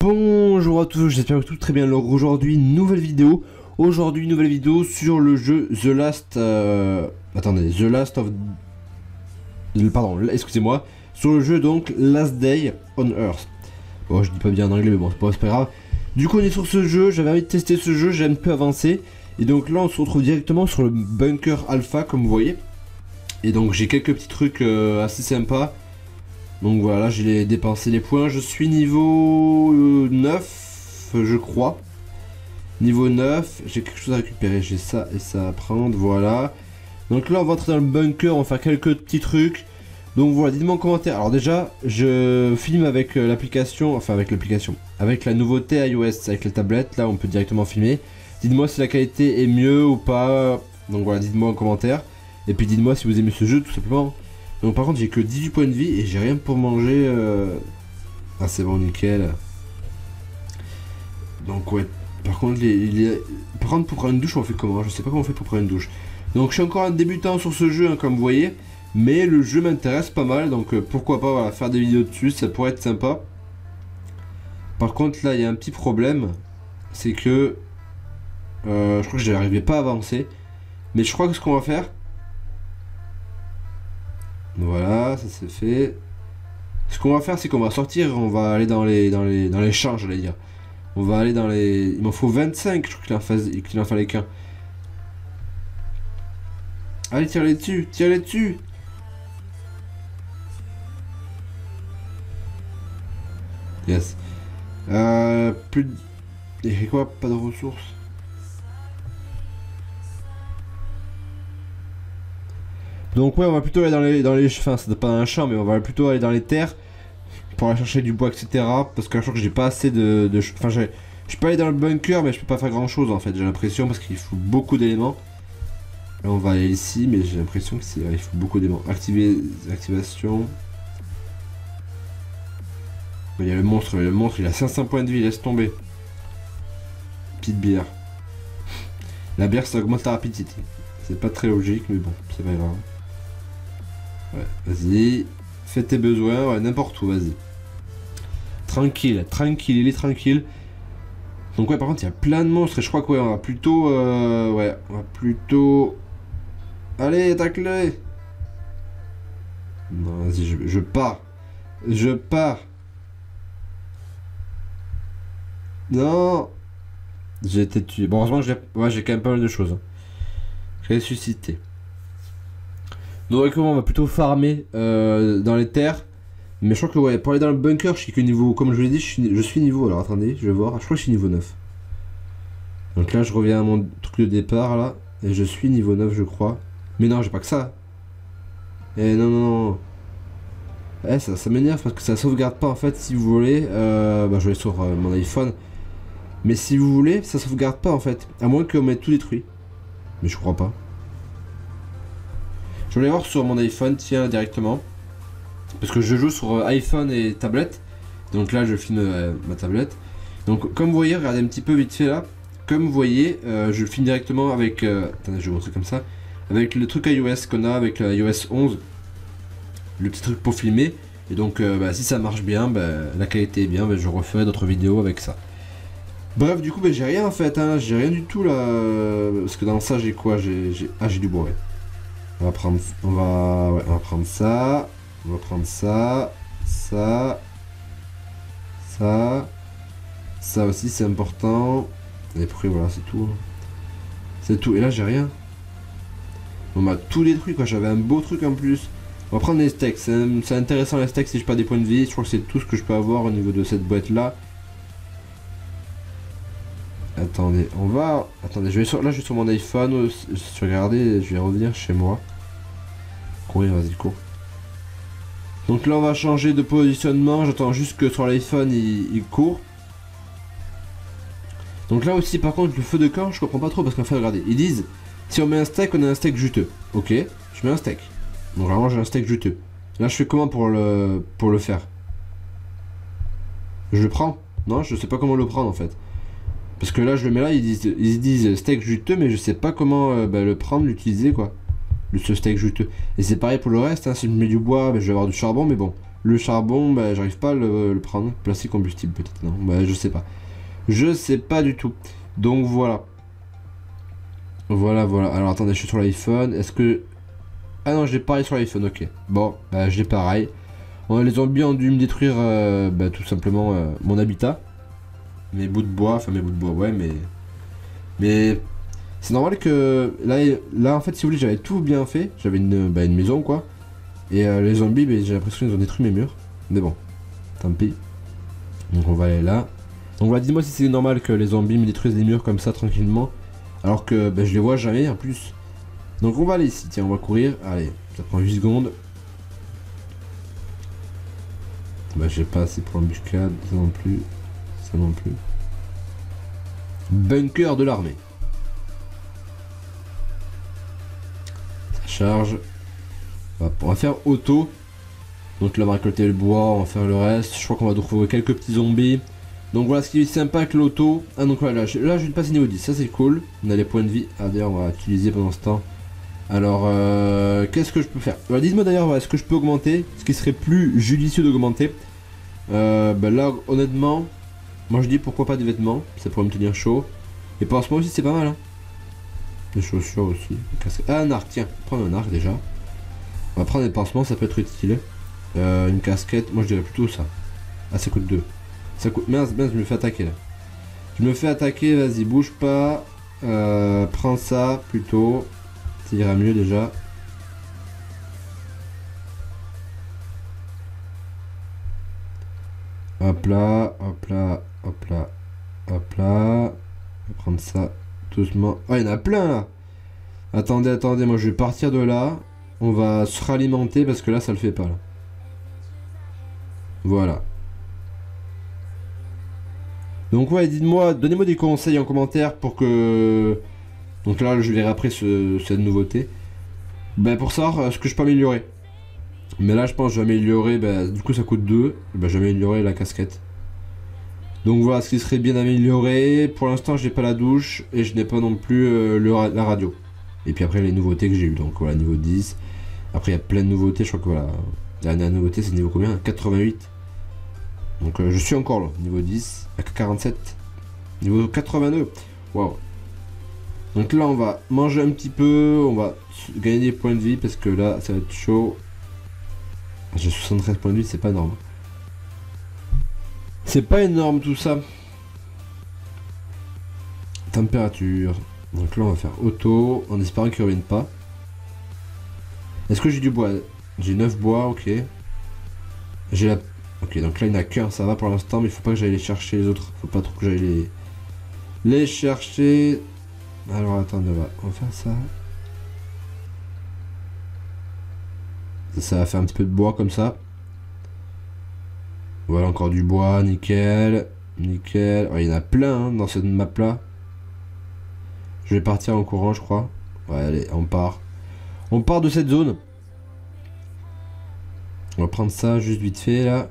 Bonjour à tous, j'espère que tout très bien. Alors aujourd'hui, nouvelle vidéo. Aujourd'hui, nouvelle vidéo sur le jeu The Last... Attendez, The Last of... Pardon, excusez-moi. Sur le jeu donc Last Day on Earth. Bon, je dis pas bien en anglais, mais bon, c'est pas grave. Du coup, on est sur ce jeu, j'avais envie de tester ce jeu, j'ai un peu avancé. Et donc là, on se retrouve directement sur le bunker alpha, comme vous voyez. Et donc, j'ai quelques petits trucs assez sympas. Donc voilà, j'ai dépensé les points. Je suis niveau 9, je crois. Niveau 9, j'ai quelque chose à récupérer. J'ai ça et ça à prendre, voilà. Donc là, on va entrer dans le bunker, on va faire quelques petits trucs. Donc voilà, dites-moi en commentaire. Alors déjà, je filme avec l'application, enfin avec l'application, avec la nouveauté iOS, avec la tablette. Là, on peut directement filmer. Dites-moi si la qualité est mieux ou pas. Donc voilà, dites-moi en commentaire. Et puis dites-moi si vous aimez ce jeu, tout simplement. Donc par contre j'ai que 18 points de vie et j'ai rien pour manger. Ah c'est bon, nickel. Donc ouais, par contre, par contre pour prendre une douche on fait comment? Je sais pas comment on fait pour prendre une douche. Donc je suis encore un débutant sur ce jeu hein, comme vous voyez. Mais le jeu m'intéresse pas mal, donc pourquoi pas voilà, faire des vidéos dessus, ça pourrait être sympa. Par contre là il y a un petit problème. C'est que je crois que je n'arrivais pas à avancer. Mais je crois que ce qu'on va faire... Voilà, ça c'est fait. Ce qu'on va faire, c'est qu'on va sortir, on va aller dans les champs, j'allais dire. On va aller dans les... Il m'en faut 25, je crois qu'il en fallait qu'un. Allez, tire-les dessus, tire-les dessus. Yes. Plus de... Et quoi? Pas de ressources. Donc ouais, on va plutôt aller dans les enfin c'est pas un champ, mais on va plutôt aller dans les terres pour aller chercher du bois, etc. Parce que je crois que j'ai pas assez enfin je peux pas aller dans le bunker, mais je peux pas faire grand chose en fait, j'ai l'impression, parce qu'il faut beaucoup d'éléments. Là on va aller ici, mais j'ai l'impression que il faut beaucoup d'éléments. Activation. Il y a le monstre, il a 500 points de vie, laisse tomber. Petite bière. La bière ça augmente la rapidité. C'est pas très logique, mais bon, c'est pas grave. Ouais, vas-y, fais tes besoins, ouais, n'importe où, vas-y. Tranquille, tranquille, il est tranquille. Donc ouais, par contre, il y a plein de monstres et je crois que ouais, on va plutôt... ouais, on va plutôt... Allez, attaque-le. Non, vas-y, je pars. Je pars. Non. J'ai été tué. Bon, heureusement, j'ai quand même pas mal de choses. Hein. Ressuscité. Donc on va plutôt farmer dans les terres. Mais je crois que ouais, pour aller dans le bunker, je suis que niveau, comme je vous l'ai dit, je suis niveau, alors attendez, je vais voir, je crois que je suis niveau 9. Donc là je reviens à mon truc de départ là, et je suis niveau 9 je crois. Mais non, j'ai pas que ça. Eh non, non, non. Eh ça m'énerve parce que ça sauvegarde pas en fait, si vous voulez. Bah je vais sur mon iPhone. Mais si vous voulez, ça sauvegarde pas en fait. À moins qu'on mette tout détruit. Mais je crois pas. Je vais aller voir sur mon iPhone, tiens, directement. Parce que je joue sur iPhone et tablette. Donc là, je filme ma tablette. Donc, comme vous voyez, regardez un petit peu vite fait là. Comme vous voyez, je filme directement avec... attendez, je vais vous montrer comme ça. Avec le truc iOS qu'on a avec iOS 11. Le petit truc pour filmer. Et donc, bah, si ça marche bien, bah, la qualité est bien, bah, je referai d'autres vidéos avec ça. Bref, du coup, bah, j'ai rien en fait. Hein, j'ai rien du tout là. Parce que dans ça, j'ai quoi? J'ai du bois, ouais. On va prendre ça. On va prendre ça. Ça aussi c'est important. Et après voilà, c'est tout. C'est tout. Et là j'ai rien. On m'a tout détruit quoi. J'avais un beau truc en plus. On va prendre les steaks. C'est intéressant les steaks si je perds des points de vie. Je crois que c'est tout ce que je peux avoir au niveau de cette boîte là. Attendez, on va... Attendez, là je suis sur mon iPhone, je vais regarder, je vais revenir chez moi. Courir, vas-y, cours. Donc là on va changer de positionnement, j'attends juste que sur l'iPhone il court. Donc là aussi par contre le feu de camp je comprends pas trop parce qu'en fait regardez, ils disent si on met un steak on a un steak juteux. Ok, je mets un steak. Donc vraiment j'ai un steak juteux. Là je fais comment pour le faire? Je le prends? Non, je sais pas comment le prendre en fait. Parce que là je le mets là, ils disent steak juteux, mais je sais pas comment le prendre, l'utiliser quoi. Ce steak juteux. Et c'est pareil pour le reste, hein, si je mets du bois, je vais avoir du charbon, mais bon. Le charbon, bah, j'arrive pas à le prendre. Placer combustible peut-être, non? Bah, je sais pas. Je sais pas du tout. Donc voilà. Voilà, voilà. Alors attendez, je suis sur l'iPhone. Est-ce que... Ah non, j'ai pareil sur l'iPhone, ok. Bon, bah j'ai pareil. Les zombies ont dû me détruire bah, tout simplement mon habitat. Mes bouts de bois, enfin mes bouts de bois, ouais, mais c'est normal que là en fait, si vous voulez, j'avais tout bien fait. J'avais une maison, quoi. Et les zombies, bah, j'ai l'impression qu'ils ont détruit mes murs. Mais bon, tant pis. Donc on va aller là. Donc voilà, dites-moi si c'est normal que les zombies me détruisent les murs comme ça, tranquillement. Alors que bah, je les vois jamais, en plus. Donc on va aller ici, tiens, on va courir. Allez, ça prend 8 secondes. Bah j'ai pas assez pour l'embuscade, ça non plus. Ça non plus. Bunker de l'armée. Ça charge. On va faire auto. Donc là on va récolter le bois, on va faire le reste. Je crois qu'on va trouver quelques petits zombies. Donc voilà ce qui est sympa avec l'auto. Ah donc voilà, là je vais passer niveau 10, ça c'est cool. On a les points de vie. Ah d'ailleurs on va utiliser pendant ce temps. Alors qu'est-ce que je peux faire? Dites-moi d'ailleurs, est-ce que je peux augmenter? Ce qui serait plus judicieux d'augmenter. Bah là honnêtement, moi je dis pourquoi pas des vêtements, ça pourrait me tenir chaud. Et pansement aussi c'est pas mal hein. Des chaussures aussi. Ah un arc, tiens, prendre un arc déjà. On va prendre des pansements, ça peut être utile. Une casquette, moi je dirais plutôt ça. Ah ça coûte 2. Ça coûte... Mince, mince, je me fais attaquer là. Je me fais attaquer, vas-y, bouge pas. Prends ça plutôt. Ça ira mieux déjà. Hop là, hop là, hop là, hop là. On va prendre ça doucement. Oh, il y en a plein là. Attendez, attendez, moi je vais partir de là. On va se ralimenter parce que là ça le fait pas là. Voilà. Donc ouais, dites-moi, donnez-moi des conseils en commentaire pour que... Donc là je verrai après cette nouveauté. Ben pour savoir ce que je peux améliorer. Mais là je pense que je vais améliorer, ben, du coup ça coûte 2. Ben, je vais améliorer la casquette. Donc voilà ce qui serait bien amélioré. Pour l'instant j'ai pas la douche et je n'ai pas non plus la radio. Et puis après les nouveautés que j'ai eu. Donc voilà, niveau 10. Après il y a plein de nouveautés, je crois que voilà. La dernière nouveauté c'est niveau combien? 88. Donc je suis encore là, niveau 10, à 47. Niveau 82. Waouh. Donc là on va manger un petit peu, on va gagner des points de vie parce que là ça va être chaud. J'ai 73 points de vie, c'est pas énorme. C'est pas énorme tout ça. Température. Donc là on va faire auto, en espérant qu'il ne revienne pas. Est-ce que j'ai du bois? J'ai 9 bois, ok. J'ai la... Ok, donc là il n'y en a qu'un, ça va pour l'instant, mais il faut pas que j'aille les chercher les autres. Faut pas trop que j'aille les chercher. Alors attendez, on va faire ça. Ça va faire un petit peu de bois comme ça. Voilà, encore du bois, nickel. Nickel. Oh, il y en a plein hein, dans cette map là. Je vais partir en courant, je crois. Ouais, allez, on part. On part de cette zone. On va prendre ça juste vite fait là.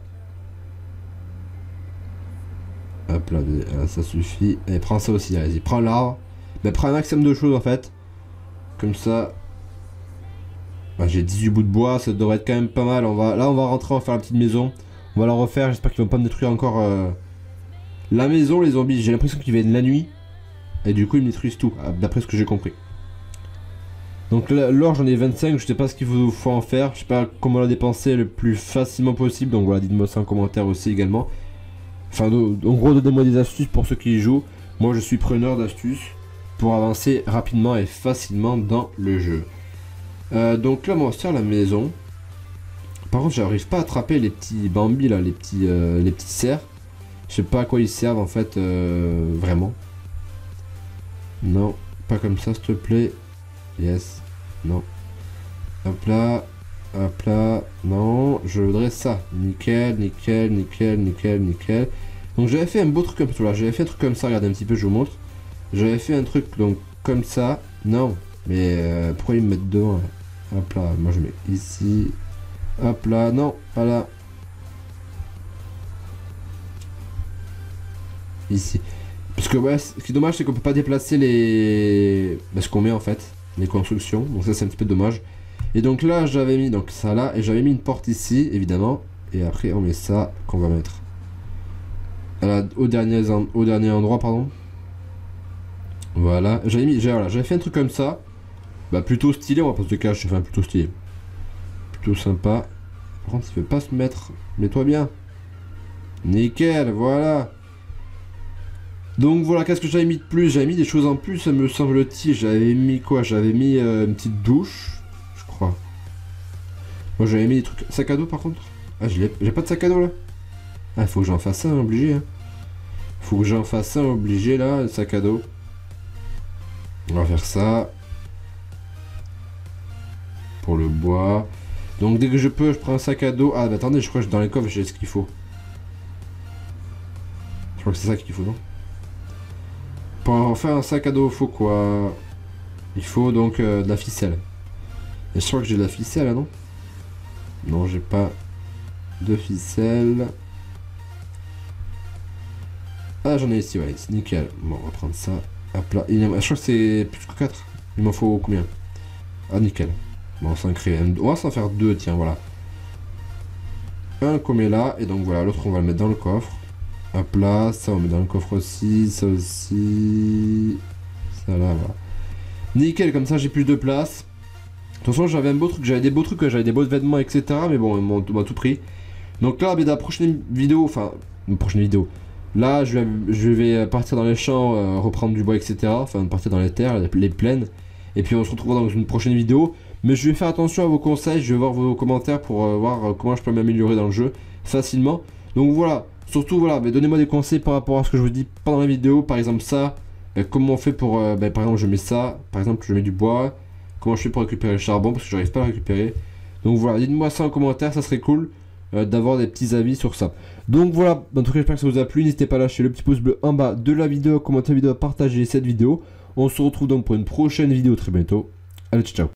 Hop là, ça suffit. Et prends ça aussi, allez-y. Prends l'arbre. Mais prends un maximum de choses en fait. Comme ça. Bah, j'ai 18 bouts de bois, ça devrait être quand même pas mal. Là on va rentrer, on va faire la petite maison. On va la refaire, j'espère qu'ils vont pas me détruire encore la maison, les zombies. J'ai l'impression qu'ils viennent la nuit. Et du coup ils me détruisent tout, d'après ce que j'ai compris. Donc l'or j'en ai 25, je sais pas ce qu'il faut en faire. Je sais pas comment la dépenser le plus facilement possible. Donc voilà, dites-moi ça en commentaire aussi également. Enfin en gros donnez-moi des astuces pour ceux qui y jouent. Moi je suis preneur d'astuces pour avancer rapidement et facilement dans le jeu. Donc là on va se faire la maison. Par contre j'arrive pas à attraper les petits bambis là, les petits cerfs. Je sais pas à quoi ils servent en fait vraiment. Non, pas comme ça s'il te plaît. Yes, non. Hop là, non, je voudrais ça. Nickel, nickel, nickel, nickel, nickel. Donc j'avais fait un beau truc comme ça, j'avais fait un truc comme ça, regardez un petit peu, je vous montre. J'avais fait un truc donc comme ça, non, mais pourquoi ils me mettent devant là? Hop là, moi je mets ici. Hop là, non, pas là. Ici. Parce que ouais, ce qui est dommage c'est qu'on peut pas déplacer les... ce qu'on met en fait, les constructions. Donc ça c'est un petit peu dommage. Et donc là j'avais mis donc ça là, et j'avais mis une porte ici, évidemment. Et après on met ça qu'on va mettre au dernier endroit, pardon. Voilà, j'avais fait un truc comme ça. Bah plutôt stylé, on va pas se cacher, enfin plutôt stylé. Plutôt sympa. Par contre il veut pas se mettre. Mets-toi bien. Nickel, voilà. Donc voilà, qu'est-ce que j'avais mis de plus? J'avais mis des choses en plus, me semble-t-il. J'avais mis quoi? J'avais mis une petite douche, je crois. Moi j'avais mis des trucs... Sac à dos par contre? Ah j'ai pas de sac à dos là. Ah faut que j'en fasse un obligé hein. Faut que j'en fasse un obligé là, le sac à dos. On va faire ça. Pour le bois. Donc dès que je peux, je prends un sac à dos. Ah bah attendez, je crois que dans les coffres j'ai ce qu'il faut. Je crois que c'est ça qu'il faut, non? Pour faire un sac à dos, il faut quoi? Il faut donc de la ficelle. Et je crois que j'ai de la ficelle, non? Non, j'ai pas de ficelle. Ah, j'en ai ici, ouais, c'est nickel. Bon, on va prendre ça. Hop là. Je crois que c'est plus que 4. Il m'en faut combien? Ah, nickel. Bon, on s'en crée. On va s'en faire 2, tiens, voilà. Un qu'on met là, et donc voilà, l'autre on va le mettre dans le coffre. Hop là, ça on met dans le coffre aussi, ça aussi. Ça là, voilà. Nickel, comme ça j'ai plus de place. De toute façon, j'avais un beau truc, j'avais des beaux trucs, j'avais des beaux vêtements, etc. Mais bon, on m'a tout pris. Donc là, la prochaine vidéo, enfin, une prochaine vidéo. Là, je vais partir dans les champs, reprendre du bois, etc. Enfin, partir dans les terres, les plaines. Et puis on se retrouvera dans une prochaine vidéo. Mais je vais faire attention à vos conseils, je vais voir vos commentaires pour voir comment je peux m'améliorer dans le jeu facilement. Donc voilà, surtout voilà, donnez-moi des conseils par rapport à ce que je vous dis pendant la vidéo. Par exemple ça, comment on fait pour, par exemple je mets ça, par exemple je mets du bois. Comment je fais pour récupérer le charbon parce que j'arrive pas à le récupérer. Donc voilà, dites-moi ça en commentaire, ça serait cool d'avoir des petits avis sur ça. Donc voilà, en tout cas j'espère que ça vous a plu. N'hésitez pas à lâcher le petit pouce bleu en bas de la vidéo, commenter la vidéo, partager cette vidéo. On se retrouve donc pour une prochaine vidéo très bientôt. Allez, ciao ciao.